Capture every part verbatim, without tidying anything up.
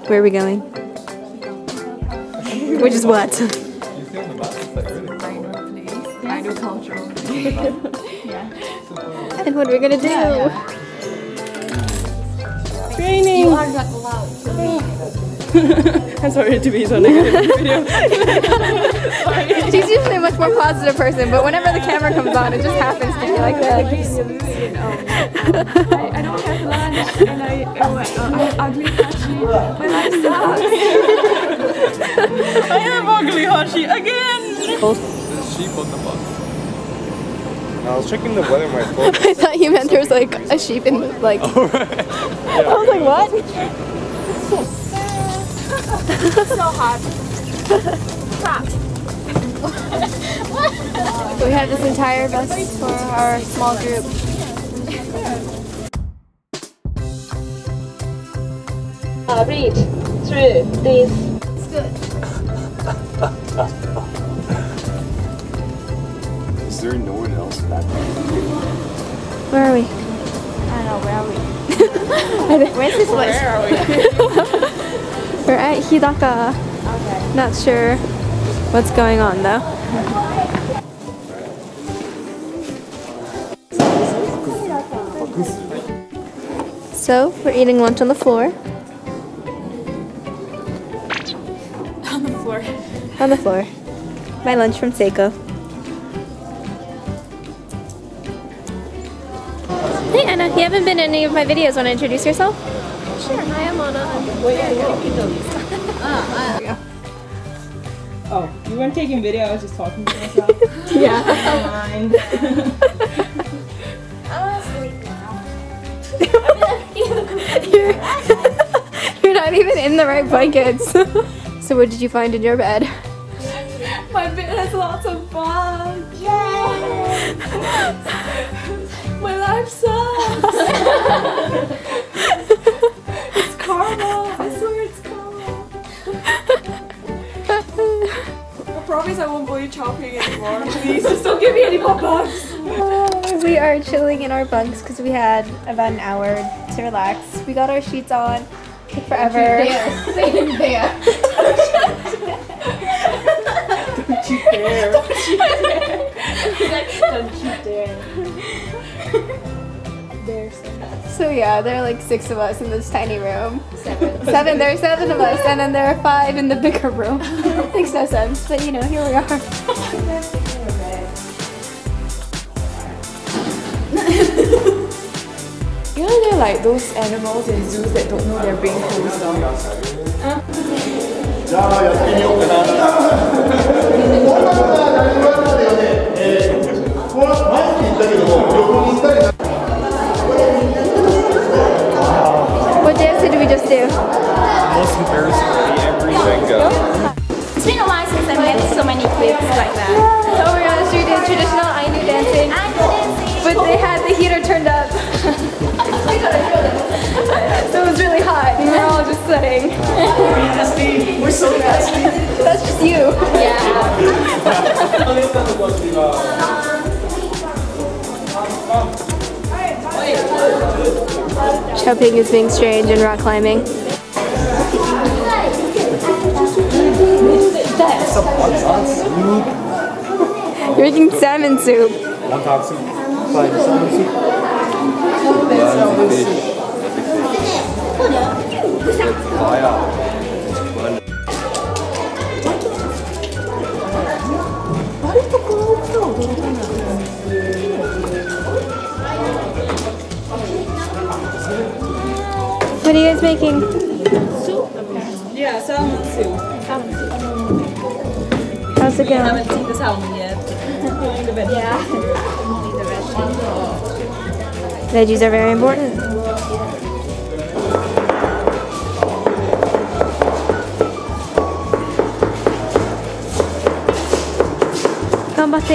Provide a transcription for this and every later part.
Where are we going? Which is what? Ainu cultural. Yeah. And what are we gonna do? Yeah, yeah. Training! You are not allowed to leave. I'm sorry to be so negative in the video. She's usually a much more positive person, but whenever the camera comes on, it just happens to be like that. You know, I, I don't have lunch and I, oh my god, I have ugly hashi. My life sucks. I have ugly hashi again! There's sheep on the bus. I was checking the weather on my phone. I thought you meant there was like a sheep in the, like... Oh, right. Yeah. I was like, what? So hot. We have this entire bus for our small group. Uh, read through this. It's good. Is there no one else back there? Where are we? I don't know, where are we? Where's this place? Where are we? We're at Hidaka. Okay. Not sure what's going on though. So, we're eating lunch on the floor. On the floor. On the floor. My lunch from Seiko. Hey Anna, you haven't been in any of my videos. Want to introduce yourself? Sure, I am Anna. Oh, you weren't taking video, I was just talking to myself. Yeah. Never mind. I'm asleep now. you're, you're not even in the right blankets. So what did you find in your bed? My bed has lots of bugs. Yay! My life sucks. It's karma. I swear it's karma. I promise I won't go shopping anymore. Please just don't give me any more bugs. We are chilling in our bunks because we had about an hour to relax. We got our sheets on. Took forever. Staying there. Don't you dare. Don't you dare. Don't you dare. There's So yeah, there are like six of us in this tiny room. Seven. Seven, there are seven of us, and then there are five in the bigger room. Makes no sense, but you know, here we are. You know, they're like those animals in zoos that don't know they're being closed off. What dance did we just do? Most embarrassing every manga. It's been a while since I met so many kids like that. Oh my gosh, we did traditional Ainu dancing, but they had the heater turned up. So it was really hot, and we were all just sweating. We're so nasty. That's just you. Yeah. Chopping is being strange and rock climbing. You're making salmon soup. Wonton soup. Fine salmon soup. Fish. It's fire. What are you guys making? Yeah, salmon soup. How's it I going? haven't seen the salmon yet. Only the veggies. Yeah. Only the vegetables. Veggies are very important. Ganbatte.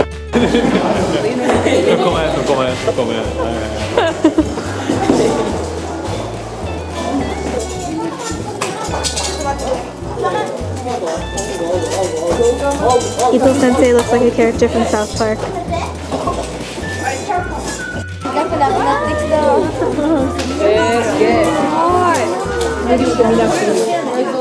No comment, no comment, no comment. Ito Sensei looks like a character from South Park. Yes, yes.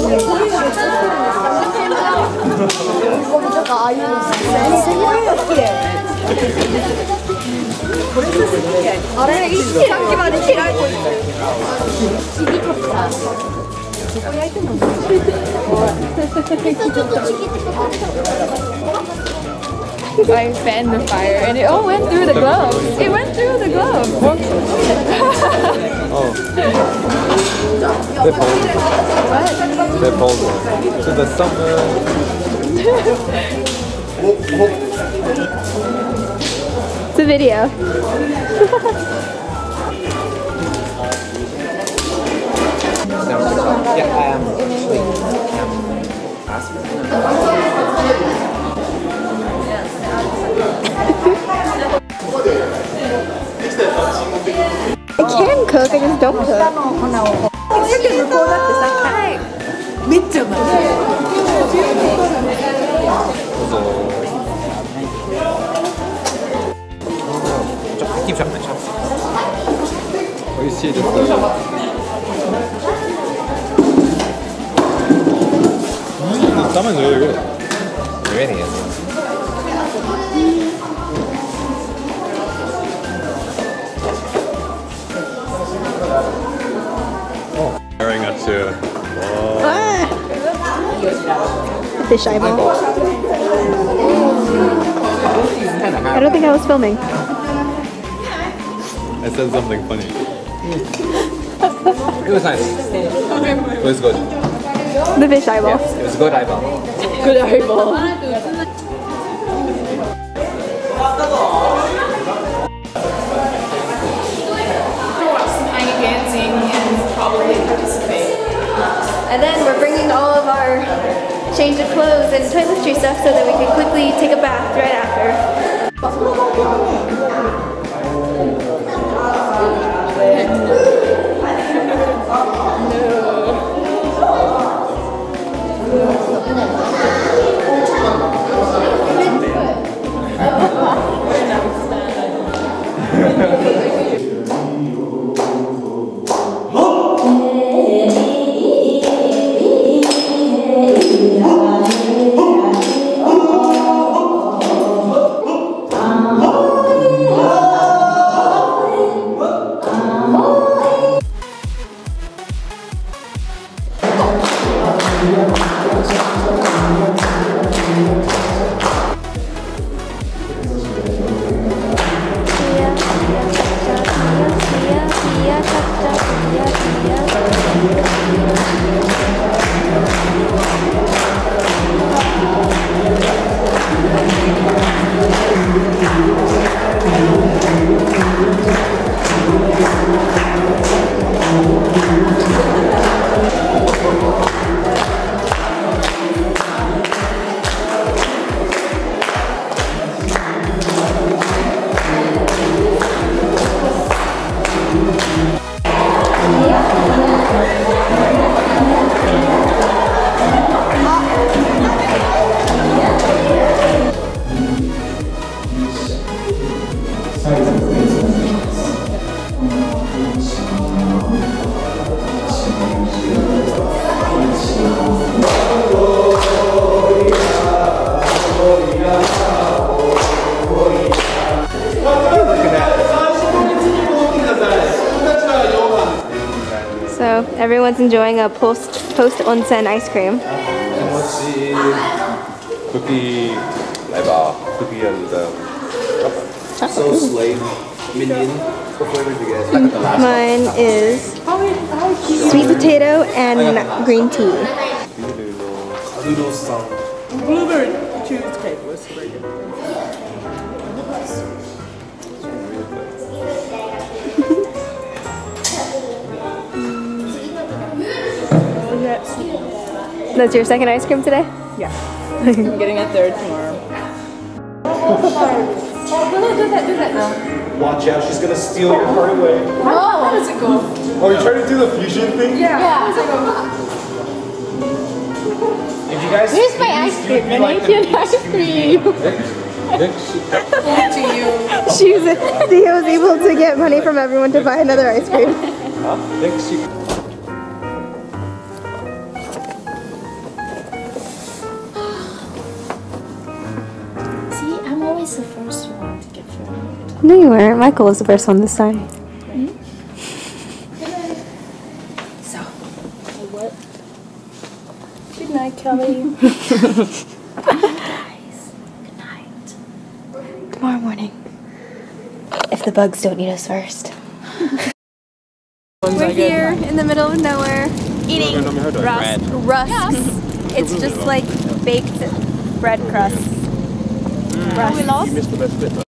I fanned the fire and it all went through the glove. It went through the glove. Oh. They pulled it. What? They pulled it. To the summer. It's a video. Yeah, I am. I can cook, I just don't cook. Keep chopping, chop. Oh, you see this? Uh, mm, the salmon's really good. It really is. Oh, staring at you. Ah. Fish eyeball. I don't think I was filming. I said something funny. It was nice. It was good. The fish eyeball. Yes, it was a good eyeball. Good eyeball. Dancing and probably participate. And then we're bringing all of our change of clothes and toiletry stuff so that we can quickly take a bath right after. So everyone's enjoying a post post onsen ice cream. Mochi, cookie, eyeball, cookie and the So slave minion. What flavor did you get? Mine is sweet potato and green tea. Noodle song. Blueberry cheesecake was very good. That's your second ice cream today? Yeah. I'm getting a third tomorrow. Watch out, she's gonna steal your heart away. Oh, how does it go? Oh, you're trying to do the fusion thing? Yeah. yeah. If you guys Here's my ice cream, an Asian ice cream. To you. She was, Theo was able to get money from everyone to buy another ice cream. Huh? No, you weren't. Michael was the first one this time. Mm-hmm. So. What? Good night, Kelly. Guys, good night. Tomorrow morning. If the bugs don't eat us first. We're here in the middle of nowhere eating rust. Rust. It's just like baked bread crust. Mm. Rust. You missed the best bit though.